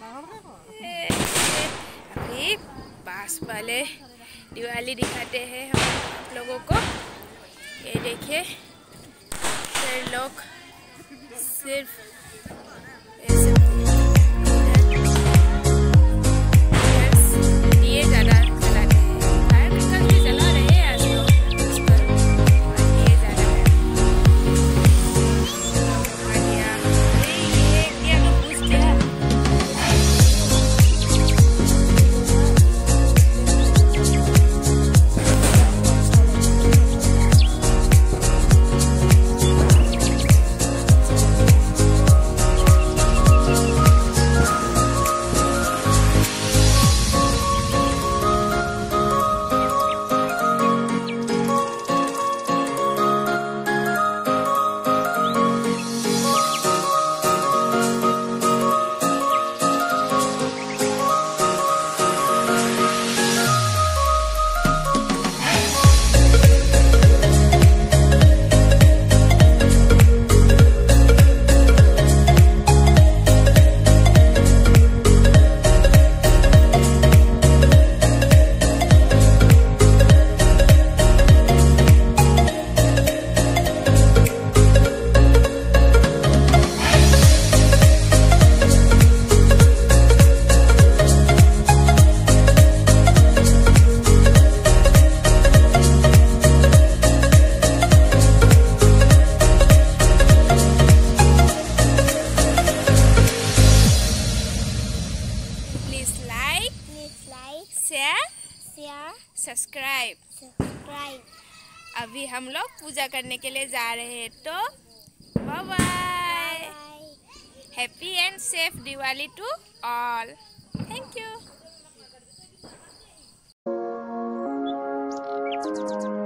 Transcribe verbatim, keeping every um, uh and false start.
अभी पास वाले दिवाली दिखाते हैं हम आप लोगों को। ये देखिए फिर लोग सिर्फ ऐसे दिए ज़्यादा जलाते हैं। फायर क्रैकर्स भी जला रहे हैं आज तो उस पर दिए ज़्यादा है। आ गया, अरे ये इंडिया का घुस गया। Subscribe subscribe. अभी हम लोग पूजा करने के लिए जा रहे हैं, तो bye bye. Happy and safe Diwali to all. Thank you.